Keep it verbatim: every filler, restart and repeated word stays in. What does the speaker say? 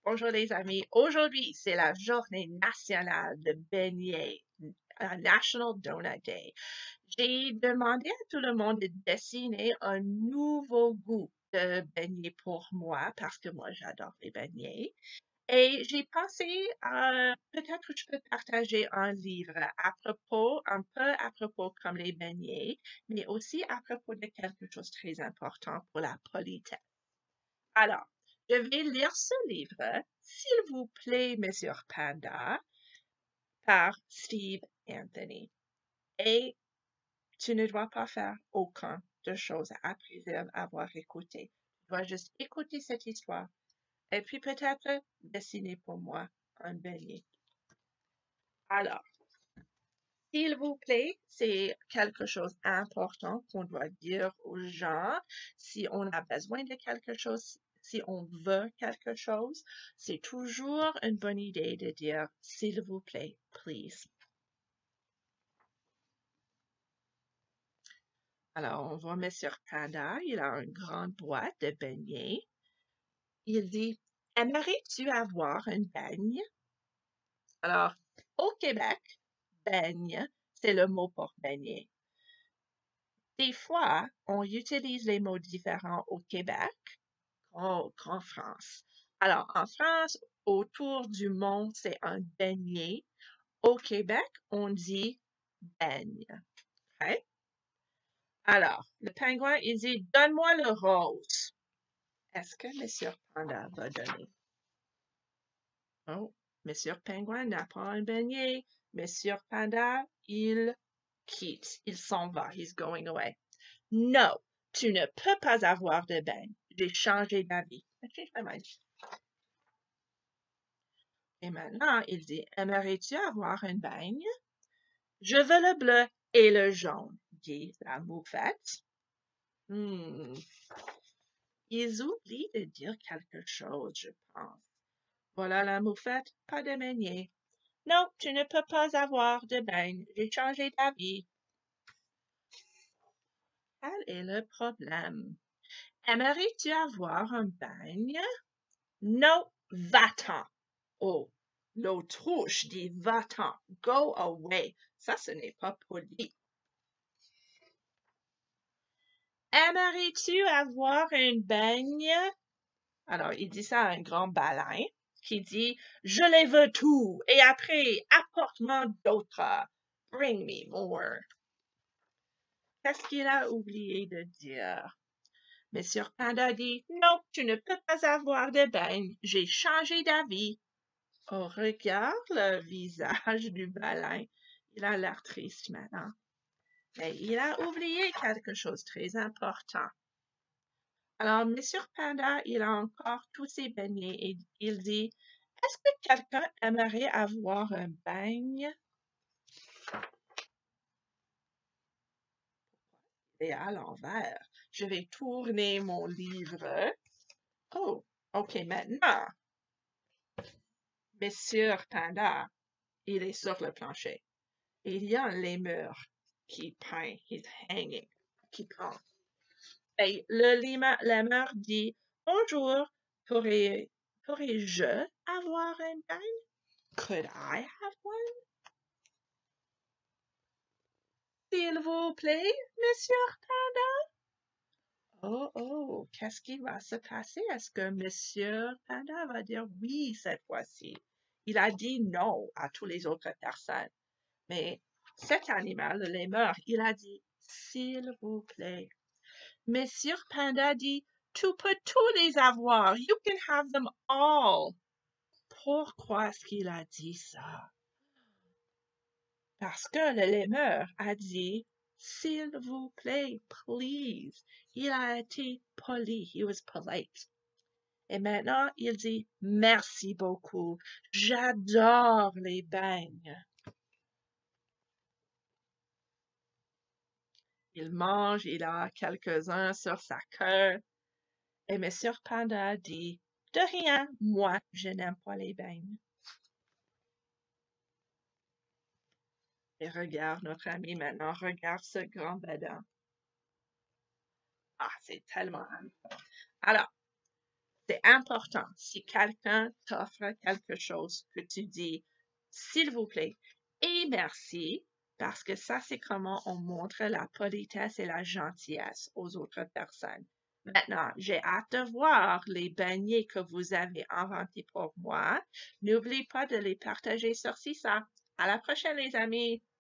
Bonjour les amis. Aujourd'hui, c'est la journée nationale de beignets, euh, National Donut Day. J'ai demandé à tout le monde de dessiner un nouveau goût de beignets pour moi parce que moi, j'adore les beignets. Et j'ai pensé, euh, peut-être que je peux partager un livre à propos, un peu à propos comme les beignets, mais aussi à propos de quelque chose de très important pour la politesse. Alors, je vais lire ce livre, s'il vous plaît, Monsieur Panda, par Steve Anthony. Et tu ne dois pas faire aucun de choses après avoir écouté. Tu dois juste écouter cette histoire et puis peut-être dessiner pour moi un beignet. Alors, s'il vous plaît, c'est quelque chose d'important qu'on doit dire aux gens. Si on a besoin de quelque chose, si on veut quelque chose, c'est toujours une bonne idée de dire s'il vous plaît, please. Alors, on voit Monsieur Panda, il a une grande boîte de beignets. Il dit, aimerais-tu avoir une beigne? Alors, au Québec, beigne, c'est le mot pour beignet. Des fois, on utilise les mots différents au Québec qu'en qu'en France. Alors, en France, autour du monde, c'est un beignet. Au Québec, on dit beigne. OK? Alors, le pingouin, il dit, donne-moi le rose. Est-ce que Monsieur Panda va donner? Oh, Monsieur Pingouin n'a pas un beignet. Monsieur Panda, il quitte. Il s'en va. He's going away. Non, tu ne peux pas avoir de beigne. J'ai changé d'avis. I changed my mind. Et maintenant, il dit, aimerais-tu avoir une beigne? Je veux le bleu et le jaune, dit la moufette. Hmm. Ils oublient de dire quelque chose, je pense. Voilà la moufette, pas de beignet. Non, tu ne peux pas avoir de beigne. J'ai changé d'avis. Quel est le problème? Aimerais-tu avoir un beigne? Non, va-t'en. Oh, l'autruche dit va-t'en. Go away. Ça, ce n'est pas poli. Aimerais-tu avoir une beigne? Alors, il dit ça à un grand balein qui dit je les veux tout et après, apporte-moi d'autres. Bring me more. Qu'est-ce qu'il a oublié de dire? Monsieur Panda dit non, tu ne peux pas avoir de beigne. J'ai changé d'avis. Oh, regarde le visage du balein. Il a l'air triste maintenant. Mais il a oublié quelque chose de très important. Alors, Monsieur Panda, il a encore tous ses beignets et il dit, est-ce que quelqu'un aimerait avoir un beigne? Et à l'envers, je vais tourner mon livre. Oh, ok, maintenant, Monsieur Panda, il est sur le plancher. Il y a un lémur qui peint, he's hanging, qui peint. Et le lima- lémur dit, bonjour, pourrais, pourrais-je avoir un beigne? Could I have one? S'il vous plaît, Monsieur Panda? Oh, oh, qu'est-ce qui va se passer? Est-ce que Monsieur Panda va dire oui cette fois-ci? Il a dit non à toutes les autres personnes. Mais cet animal, le lémur, il a dit s'il vous plaît. Monsieur Panda dit tu peux tous les avoir. You can have them all. Pourquoi est-ce qu'il a dit ça? Parce que le lémur a dit s'il vous plaît, please. Il a été poli. He was polite. Et maintenant, il dit merci beaucoup. J'adore les beignes. Il mange, il a quelques-uns sur sa queue. Et Monsieur Panda dit de rien, moi, je n'aime pas les beignes. Et regarde notre ami maintenant, regarde ce grand badin. Ah, c'est tellement amusant. Alors, C'est important. Si quelqu'un t'offre quelque chose, que tu dis, s'il vous plaît, et merci, parce que ça, c'est comment on montre la politesse et la gentillesse aux autres personnes. Maintenant, j'ai hâte de voir les beignets que vous avez inventés pour moi. N'oubliez pas de les partager sur CISA. À la prochaine, les amis!